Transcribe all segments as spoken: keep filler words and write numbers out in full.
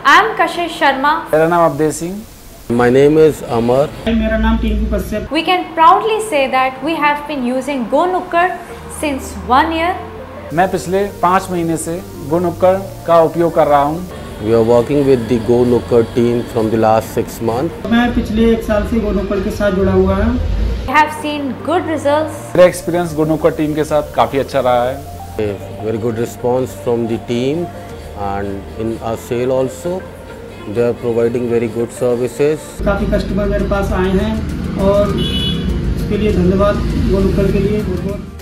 I'm Kashish Sharma. मेरा नाम Awadhesh Singh. My name is Amar. मेरा नाम Tinku Kashyap. We can proudly say that we have been using GoNukkad since one year. मैं पिछले पाँच महीने से GoNukkad का उपयोग कर रहा हूँ. We are working with the GoNukkad team from the last six months. मैं पिछले एक साल से GoNukkad के साथ जुड़ा हुआ हूँ. We have seen good results. मेरा एक्सपीरियंस GoNukkad टीम के साथ काफ़ी अच्छा रहा है. A very good response from the team, and in our sale also they are providing very good services. काफ़ी कस्टमर मेरे पास आए हैं और इसके लिए धन्यवाद GoNukkad के लिए बहुत बहुत.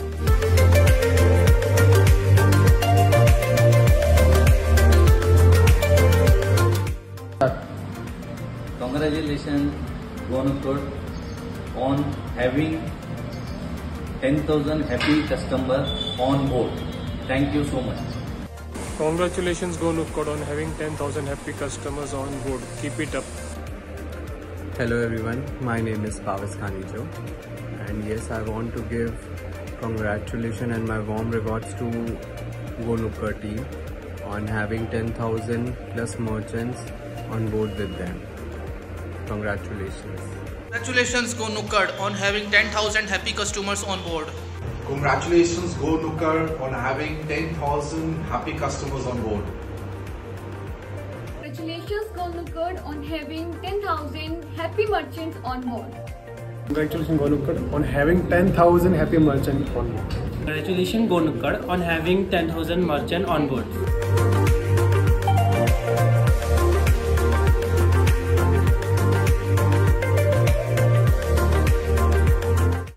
Congratulations GoNukkad on having ten thousand happy customers on board. Thank you so much. Congratulations GoNukkad on having ten thousand happy customers on board. Keep it up. Hello everyone, my name is Pavis Khanijo, and yes, I want to give congratulations and my warm regards to GoNukkad team on having ten thousand plus merchants on board with them. Congratulations. Congratulations GoNukkad on having ten thousand happy customers on board. Congratulations GoNukkad on having ten thousand happy customers on board. Congratulations GoNukkad on having ten thousand happy merchants on board. Congratulations GoNukkad on having ten thousand happy merchants on board. Congratulations GoNukkad on having ten thousand merchants on board.